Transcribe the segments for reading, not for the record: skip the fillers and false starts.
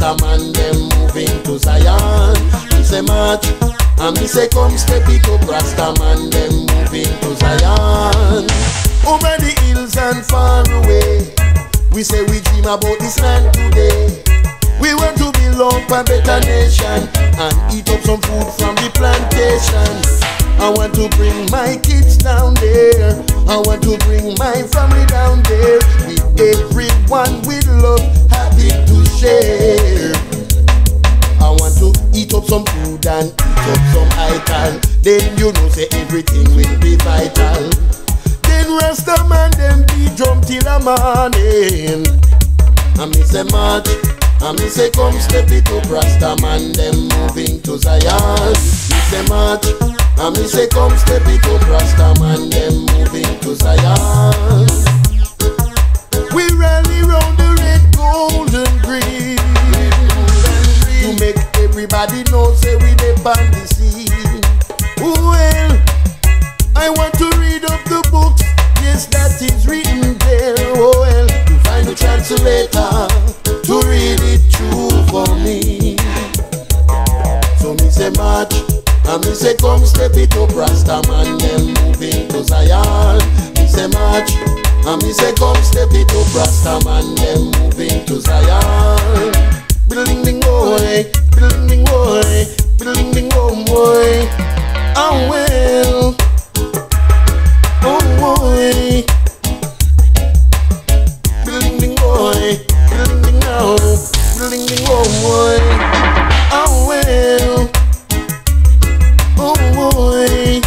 Rasta man them moving to Zion. Me say march, and me say come step it up. Rasta man them moving to Zion. Over the hills and far away, we say we dream about this land today. We want to build up a better nation and eat up some food from the plantation. I want to bring my kids down there. I want to bring my family down there. With everyone with love, happy to share. I want to eat up some food and eat up some ital. Then you know say everything will be vital. Then Rasta man them be drum till a morning. And me say march, and me say come step it up. Rasta man them moving to Zion. Me say march, and me say come step it up. Rasta man them moving to Zion. We rally round the red, gold and green to make everybody know say we dey on the scene. Well, I want to read up the books, yes that is written there. Oh well, to find a translator to read it true for me. So me say march, and me say come step it up. Rasta man them moving to Zion. Me say march, and me say come step it up. Rasta man them moving to Zion. Building ding boy, building ding boy, building ding boy. Oh well, oh boy. Building ding boy, building ding now, building ding boy. Oh well. Oh boy,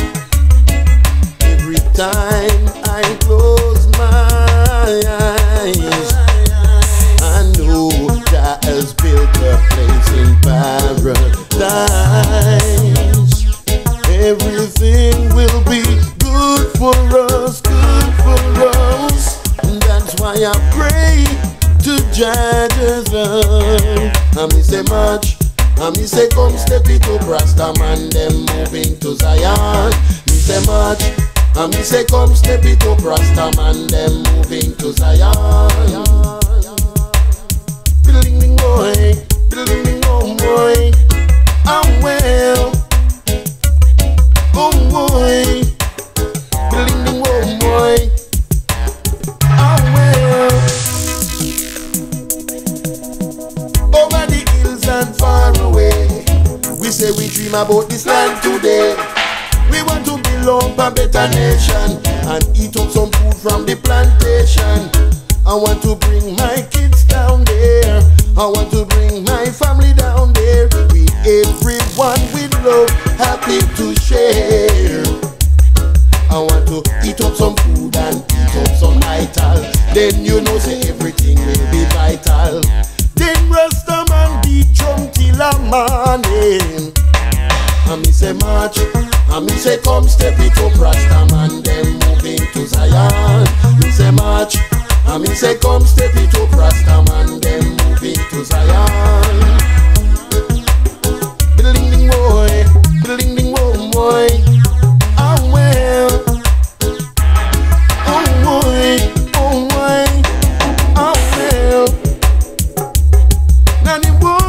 every time I close my eyes, I know that has built a place in paradise. Everything will be good for us, good for us. And that's why I pray to Judge's love. And me say march, and me say come step it up. Rasta man them moving to Zion. Me say march, and me say come step it up. Rasta man them moving to Zion. Building ding boy, building ding boy. Oh well, oh boy. Building ding boy. Oh well. Over the hills and far away, we say we dream about this land today. We want to build up a better nation and eat up some food from the plantation. I want to bring my kids down there. I want to bring my family down there. With everyone with love, happy to share. I want to eat up some food and eat up some ital. Then you know say everything will be vital. Then Rasta man beat drum till a morning. And me say march, and me say come step it up. Rasta man them moving to Zion. Me say march, and me say come step it up. Rasta man them moving to Zion. Building ding boy, building ding boy. Oh well, oh boy, oh boy, oh well. Now the boy